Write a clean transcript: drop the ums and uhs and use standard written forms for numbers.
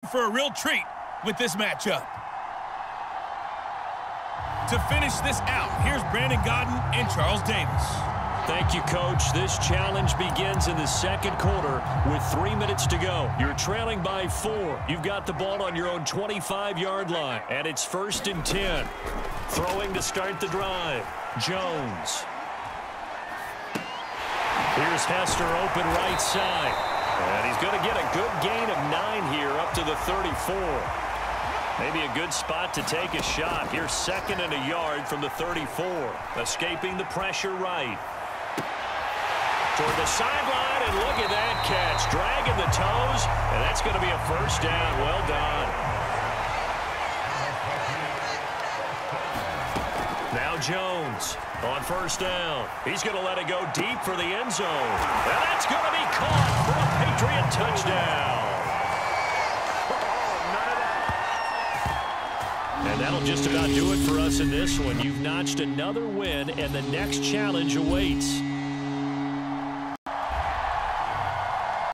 for a real treat with this matchup. To finish this out, here's Brandon Gaudin and Charles Davis. Thank you, Coach. This challenge begins in the second quarter with 3 minutes to go. You're trailing by 4. You've got the ball on your own 25-yard line, and it's 1st and 10. Throwing to start the drive, Jones. Here's Hester open right side. And he's going to get a good gain of 9 here up to the 34. Maybe a good spot to take a shot. Here's 2nd and a yard from the 34. Escaping the pressure right. Toward the sideline, and look at that catch. Dragging the toes, and that's going to be a 1st down. Well done. Now Jones on 1st down. He's going to let it go deep for the end zone. And that's going to be caught for a Patriot touchdown. And that'll just about do it for us in this one. You've notched another win, and the next challenge awaits.